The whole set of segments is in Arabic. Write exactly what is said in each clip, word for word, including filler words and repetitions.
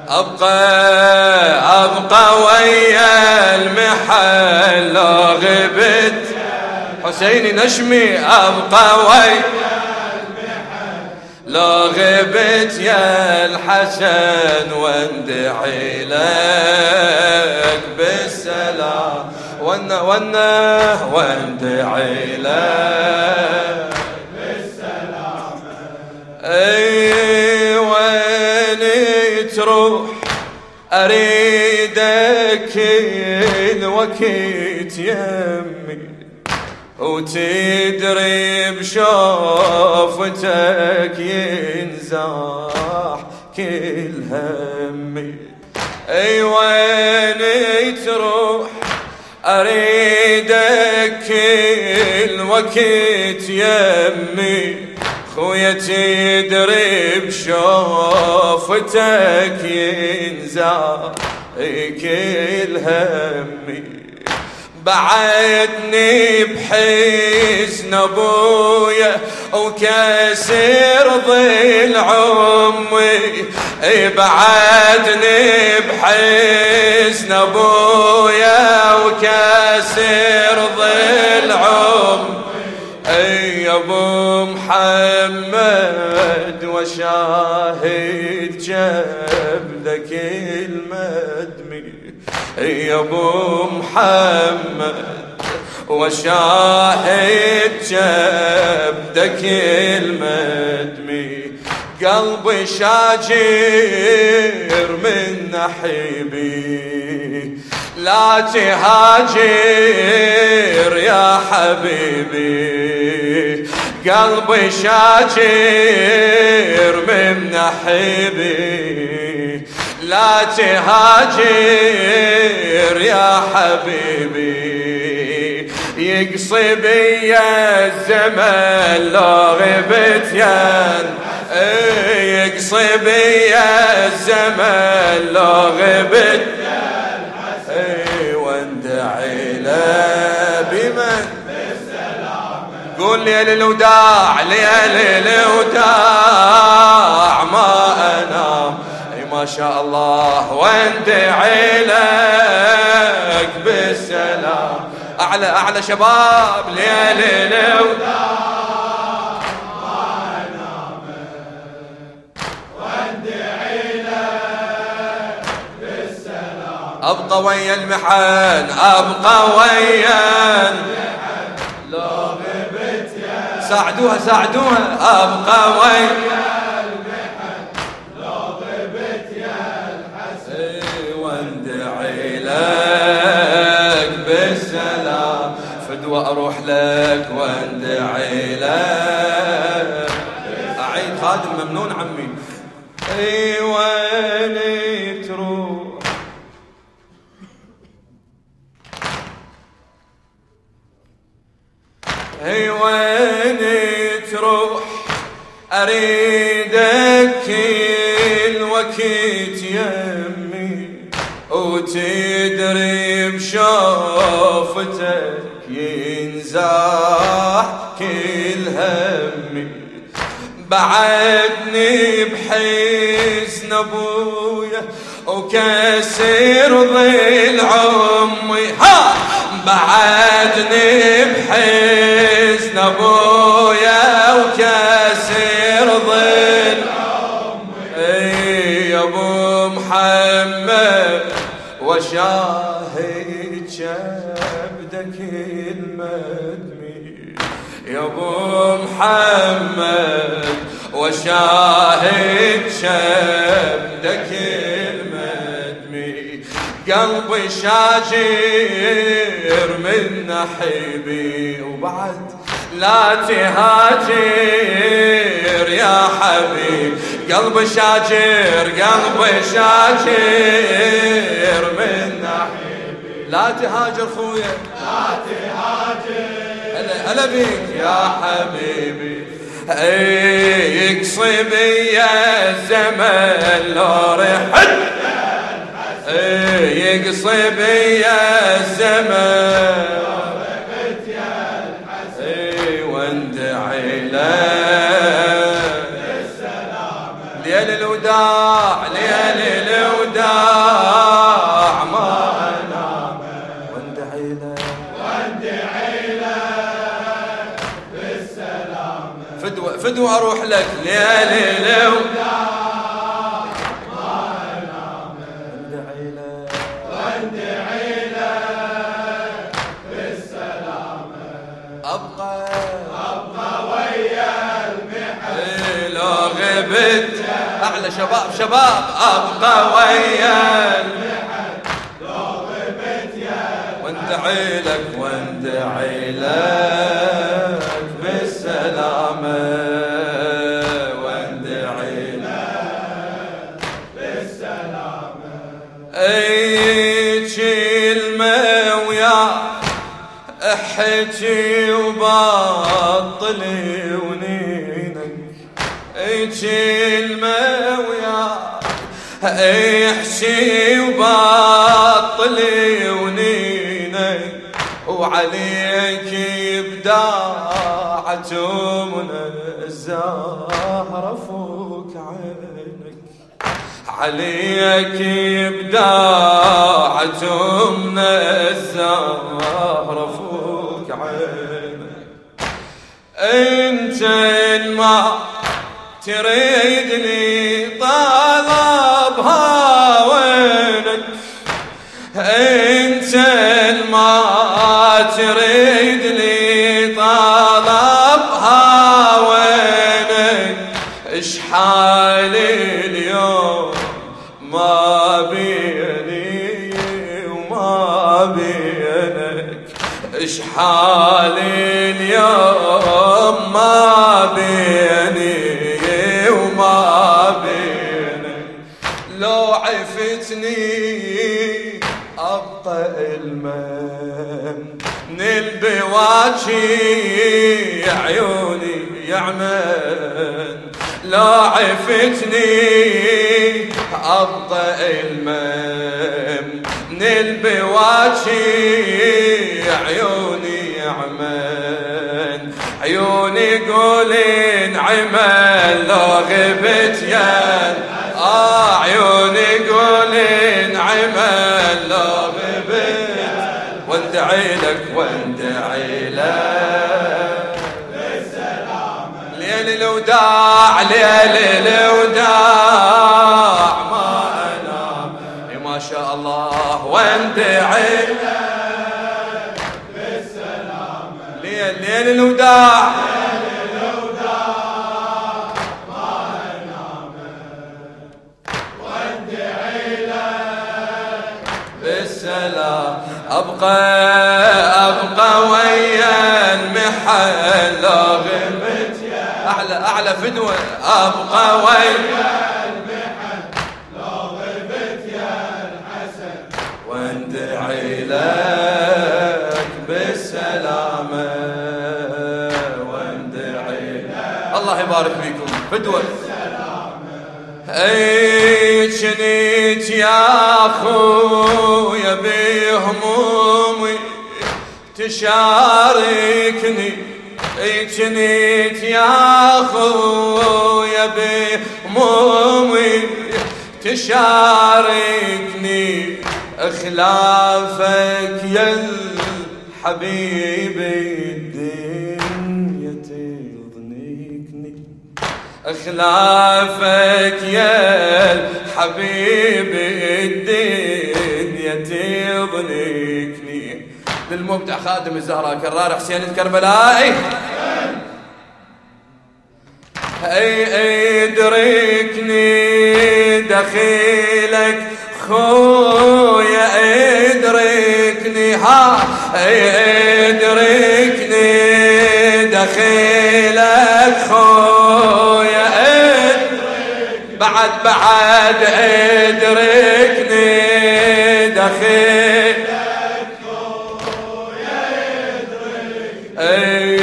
أبقى أبقى ويا المحل لو غبت حسيني نشمي أبقى ويا المحل لو غبت يا الحسن واندعي لك بالسلام وانا وانا واندعي لك بالسلام. اي وين تروح اريدك الوقت يمي وتدري بشوفتك ينزاح كل همي. اي وين تروح اريدك الوقت يمي خويا تدري بشوفتك ينزاح كل همي. بعدني بحزن ابويا وكسر ضلع امي. بعدني بحزن ابويا وكسر ضلع امي. يا ابو محمد وشاهد جبلك المدمي. يا ابو محمد وشاهد جبدك المدمي. قلبي شاجر من نحيبي لا تهاجر يا حبيبي. قلبي شاجر من نحيبي لا تهاجر يا حبيبي. يقصي بيا الزمن لو غبت ين يقصي بيا الزمن لو غبت واندعي له بمن قول لي الوداع ليالي الوداع ما انام. ما شاء الله واندعي لك بالسلام. اعلى اعلى شباب ليالي الوداع ما انام واندعي لك بالسلام. ابقى ويا المحن ابقى ويا المحن لو غبت يا ساعدوها ساعدوها. ابقى ويا لك بالسلام. فدوى اروح لك واندعي لك. اعيد خادم ممنون عمي. اي وين تروح اي وين تروح اريدك الوقت يمي وتدري بشوفتك ينزاح كل همي. بعدني بحزن ابويا وكسر ضلع امي. ها بعدني بحزن ابويا وكسر ضلع امي. اي يا ابو محمد وشاهد شبدك المدمي. يا ابو محمد وشاهد شبدك المدمي. قلبي شاجر من نحيبي وبعد لا تهاجر يا حبيب. قلبي شاجر قلبي شاجر من نحيبي لا تهاجر خويا لا تهاجر. هلا هلا بيك يا حبيبي. اي يقصي بيا الزمن لو رحت. اي يقصي بيا الزمن لو رحت يا الحسن. اي واندعي لك ليل الوداع ليل الوداع ما انام واندعي له واندعي له بالسلامة فدوة فدوة اروح لك ليل الوداع ما انام واندعي له واندعي له بالسلامة ابقى ابقى ويا المحن لو غبت اعلى شباب شباب ابقى ويا المحن لو غبت يا واندعي لك واندعي لك بالسلامة واندعي لك بالسلامة اي كلمة وياك احكي وبطلي ونينك اي كلمة وياك احكي وبطلي ونينك وعليك بداعة من الزهرة فوق عينك عليك بداعة من الزهرة فوق عينك انت الما تريدني طلبها وينك انت الما تريدني طلبها وينك اشحالي اليوم ما بيني وما بينك اشحالي اليوم ما بيني وما بينك لو عفتني ابقى المن من البواكي عيوني يعمل لو عفتني ابقى المن من البواكي عيوني يعمل عيوني قولين عمل لو غبت يا آه عيوني قولين عمل لو غبت واندعي لك واندعي لك بالسلامة ليل الوداع ليل الوداع ما انام ما شاء الله واندعي لك بالسلامة ليل ليل الوداع أبقى أبقى ويا المحل لو غبت يا أعلى أعلى فدوة أبقى ويا المحل لو غبت يا الحسن واندعي لك بالسلامة واندعي لك الله يبارك فيكم فدوة اي جنيت يا اخويا بهمومي تشاركني اي جنيت يا اخويا بهمومي تشاركني خلافك يا الحبيب الدنيا تضنيكني خلافك يا الحبيب الدنيا تضنيكني للمبدع خادم الزهراء كرار حسين الكربلائي اي اي ادركني دخيلك خويا ادركني ها اي ادركني دخيلك خويا ادركني بعد بعد ادركني دخيلك خويا ادركني اي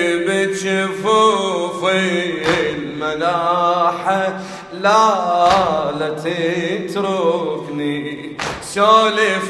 بجفوفي الملاحة لا لا تتركني سولف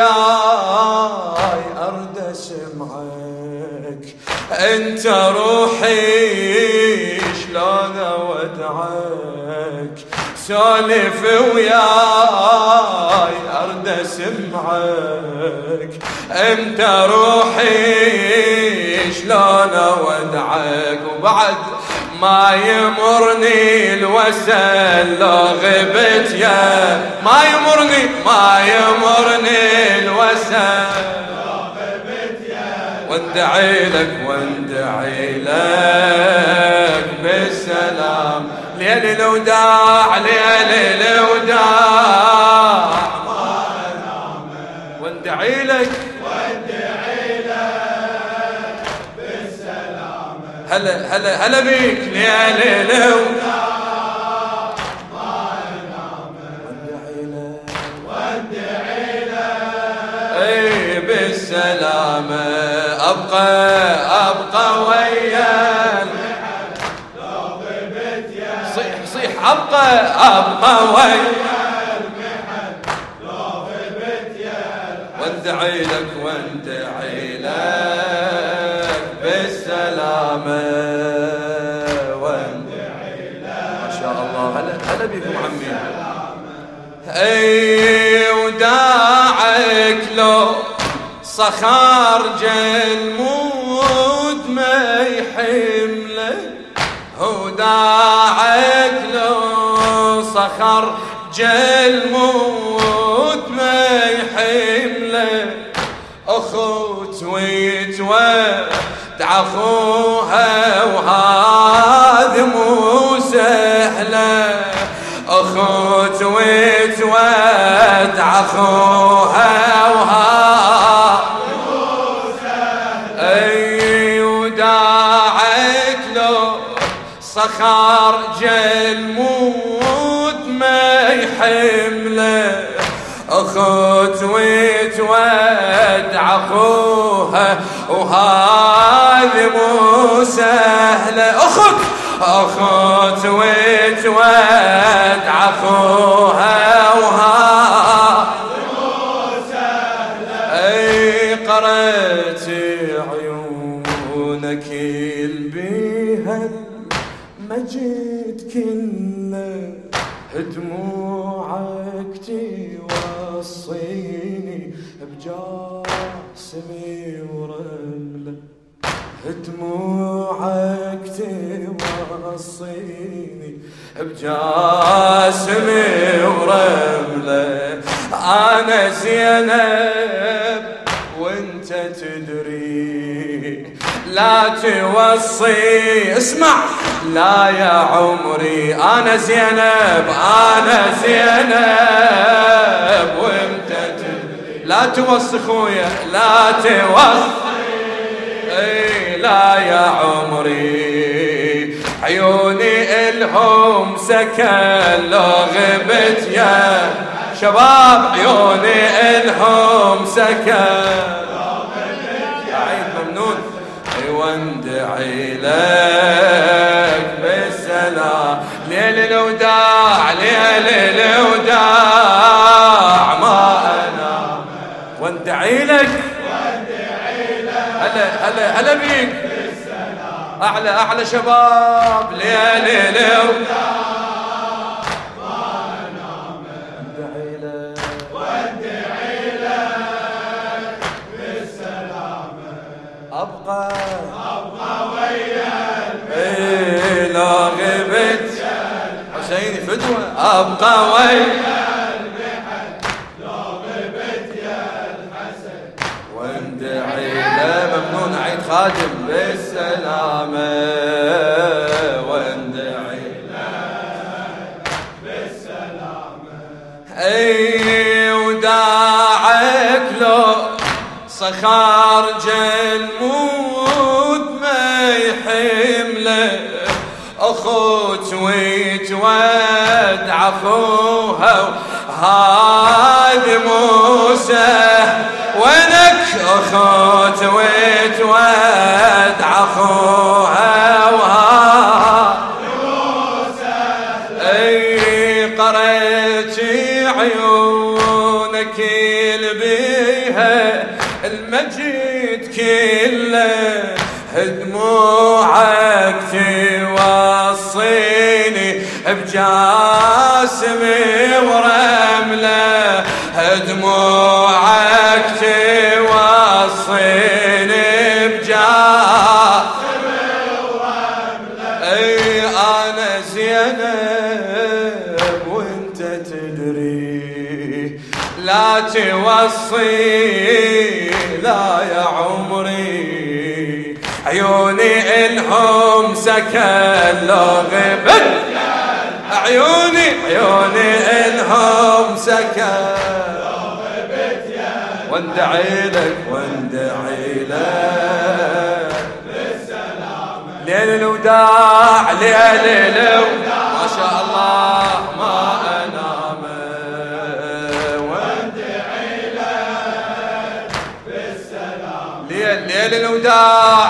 وياي ارد اسمعك انت روحي شلون اودعك سولف وياي ارد اسمعك، امتى روحي شلون اودعك، وبعد ما يمرني الوسل لو غبت يا ما يمرني ما يمرني الوسل لو غبت يا واندعي لك واندعي لك بالسلام، ليل الوداع ليل الوداع ما انام، واندعي لك واندعي لك بالسلام، هلا هلا هلا بيك ليل الوداع ما انام، واندعي لك واندعي لك اي بالسلامة، ابقى ابقى وياك أبقى أبقى ويا المحن لو غبت يا الحسن، واندعي لك واندعي لك بالسلامة، واندعي لك ما شاء الله. هلا هلا بكم عمي. اي وداعك لو صخار جلمود ما يحمله، وداعك لو صخر جلمود ما يحمله، اخوت ويتودع اخوها وهذا مو سهله، اخوت ويتودع اخوها وهذا مو سهله، اي وداعك لو صخر جلمود ما يحمله، اخوت ويتودع اخوها وهذه مو سهله، اخوت اخوت ويتودع اخوها وهذه مو سهله، اي قرأت عيونك البيها مجد كله، دموعك توصيني بجاسمي ورمله، دموعك توصيني بجاسمي ورمله، انا زينب وانت تدري لا توصي، اسمع لا يا عمري انا زينب انا زينب وانت تدري لا توصي خويا لا توصي، اي لا يا عمري عيوني الهم سكن لو غبت يا شباب، عيوني الهم سكن واندعي لك بالسلام، ليل الوداع ليل الوداع ما انام، واندعي لك واندعي لك هلا هلا هلا بيك بالسلام، اعلى اعلى شباب ليل الوداع ما انام، واندعي لك واندعي لك بالسلام، ابقى حسيني فدوة أبقى ويا المحن لو غبت يا الحسن، واندعي له ممنون عيد خادم بالسلامة، واندعي له بالسلامة، اي وداعك لو صخار جلمود ما يحمله، اخوت ويتودع اخوها هذا موسى، وينك اخوت ويتودع اخوها وهذا موسى، اي قريت عيونك البيها المجد كله، دموعك توصيني بجاسمي ورملة دموعك توصيني بجاسمي ورملة. اي انا زينب وانت تدري لا توصي لا يا عمري عيوني إلهم سكن لو غبت عيوني عيوني إلهم سكن لو غبت يا واندعي لك واندعي لك بالسلامة ليل الوداع ليل الوداع ما شاء الله ما أنام واندعي لك بالسلامة ليل ليل الوداع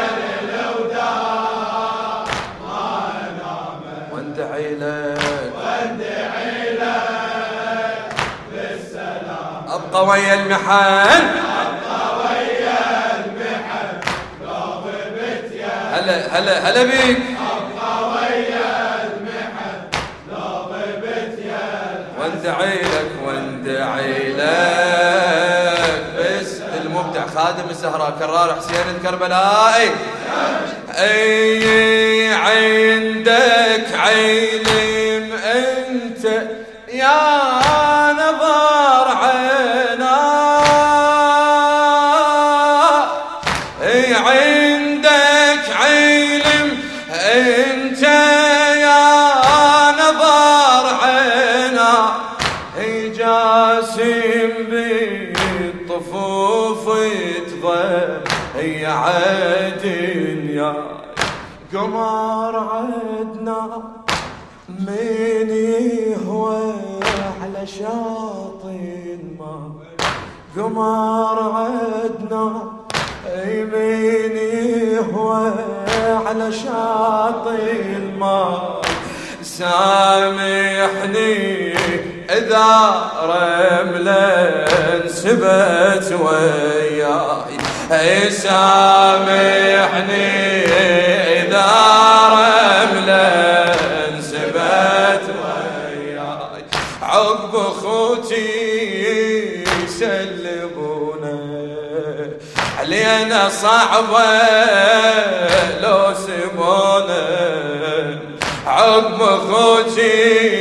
واندعي لك واندعي لك بالسلام. ابقى ويا المحن ابقى ويا المحن لو غبت يا هلا هلا هلا بيك ابقى ويا المحن لو غبت يا واندعي لك واندعي لك بس. المبدع خادم الزهراء كرار حسين الكربلائي اي عندك علم انت يا نظر عينا اي عندك علم انت يا نظر عينا اي جاسم بالطفوف تظل هي عدن يا قمر عدنا من يهوى على شاطئ الماء قمر عدنا اي من يهوى على شاطئ الماء سامحني اذا رملة انسبت وياي اي سامحني اذا رملة انسبت وياي عقب اخوتي يسلبونه علينا صعبة لو سمونه عقب اخوتي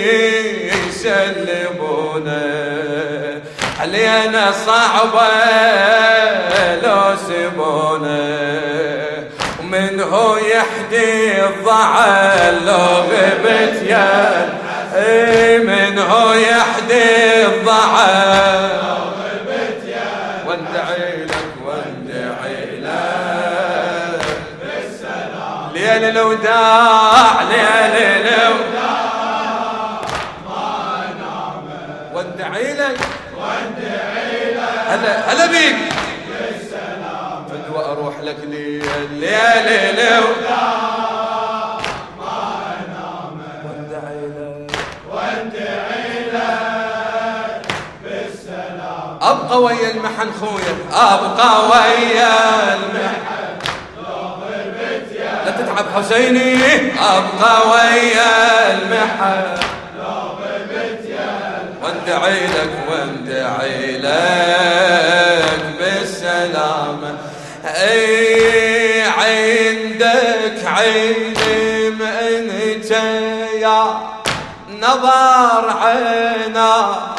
يسلبونه علينا صعبة لو سمونه ومن هو يحدي الضعل لو غبت يا اي من هو يحدي الضعل لو غبت يا واندعي لك واندعي لك بالسلام ليل الوداع ليل الوداع ما نام واندعي لك واندعي لك هلا هلا بيك بالسلام فدوى اروح لك ليل ليل الوداع ما نام واندعي لك واندعي لك بالسلام. ابقى ويا المحن خويا ابقى ويا المحن لو غبت يا لا تتعب حسيني ابقى ويا المحن لو غبت يا واندعي لك واندعي لك بالسلامة اي عندك علم انت يا نظر عينا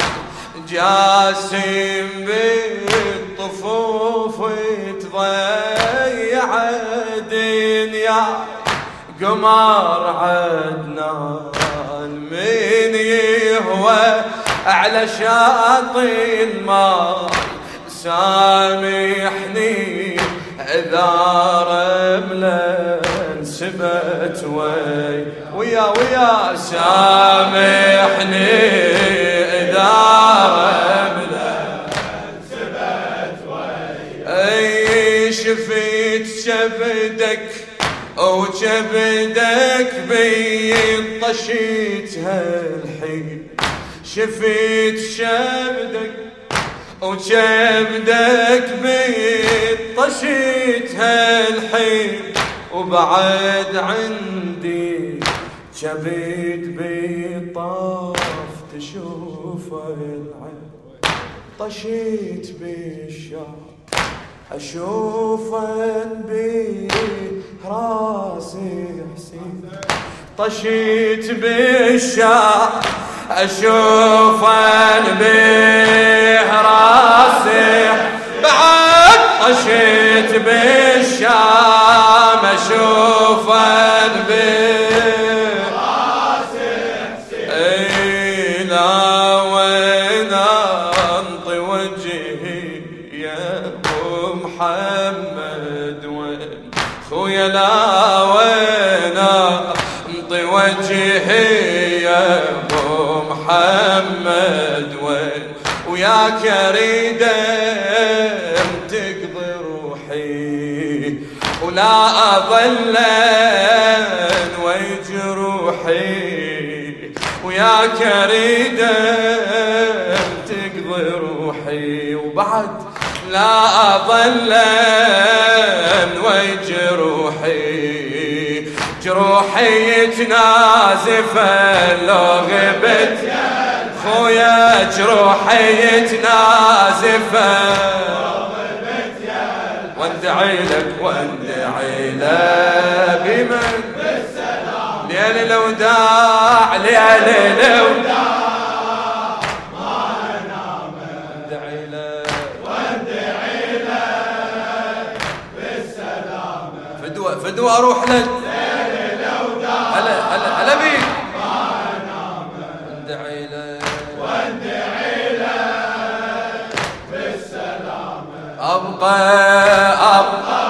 جاسم بالطفوف تضيع الدنيا قمر عدنان من يهوى على شاطئ الماء سامحني إذا رملة انسبت وي ويا ويا سامحني إذا رملة انسبت وي أي شفيت شبدك أو شبدك بي طشيت هالحين شفيت شبدك وجبدك بيت طشيت هالحين وبعد عندي شبيت بالطاف تشوف العين طشيت بالشعر أشوفن براسي حسين طشيت بالشعر أشوفن براسي بعد طشيت بالشام أشوفن براسي حسين اي لا وين انطي وجهي يا ابو محمد وين خويا لا وين انطي وجهي يا ابو محمد وين وياك اريد تقضي روحي ولا اظل وجروحي وياك اريد تقضي روحي وبعد لا اظل وجروحي جروحي يتنازفه لو غبت خويا جروحي يتنازفه واندعي لك واندعي له بمن بالسلام ليل الوداع ليل الوداع ما انام واندعي له واندعي له بالسلام فدوى فدوى اروح لك ليل الوداع هلا هلا هلا بيك ما انام واندعي له واندعي له بالسلام أبقى أبقى